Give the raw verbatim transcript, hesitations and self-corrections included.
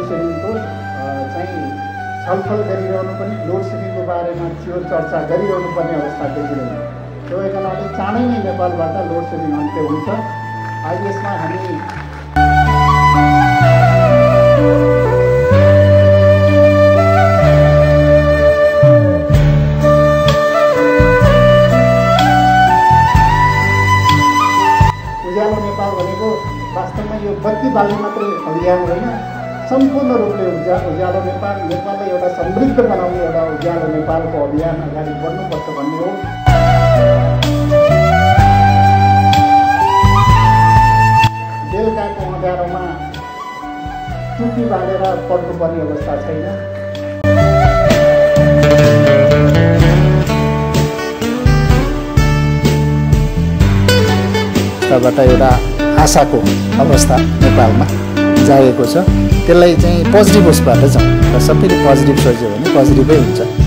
Load सेडिङको चाहिँ छलफल गरिरहनु पनि लोड सेडिङको बारेमा चियो चर्चा गरिरहनु पर्ने अवस्था देखिँदैन। त्यो कारणले चाँडै नै नेपालबाट लोड सेडिङ अन्त्य हुन्छ। अहिले यसमा हामी उज्यालो नेपाल भनेको वास्तवमा यो बत्ती बाल्ने मात्रै अभियान होइन, सम्पूर्ण रूपले उज्या उज्यालो नेपाल नेपाललाई एउटा समृद्ध बनाउने एउटा उज्यालो नेपालको अभियान अगाडि बढ्नुपर्छ भन्ने हो। बेलुकाको अँध्यारोमा टुप्पी बालेर पढ्नुपर्ने अवस्था छैन। बाट एउटा आशाको अवस्था नेपालमा जागेको छ। त्यसलाई चाहिँ पोजिटिभ उसबाट जाउँ र सबैले पोजिटिभ सोच्यो भने पोजिटिभै हुन्छ।